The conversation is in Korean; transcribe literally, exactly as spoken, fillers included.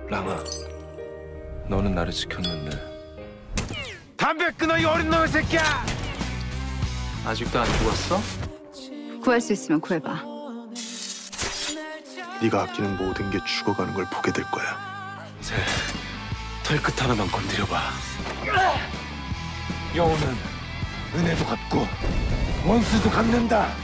랑아, 너는 나를 지켰는데. 담배 끊어, 이 어린 놈의 새끼야! 아직도 안 죽었어? 구할 수 있으면 구해봐. 네가 아끼는 모든 게 죽어가는 걸 보게 될 거야. 이제 털끝 하나만 건드려봐. 영혼은 은혜도 갚고 원수도 갚는다.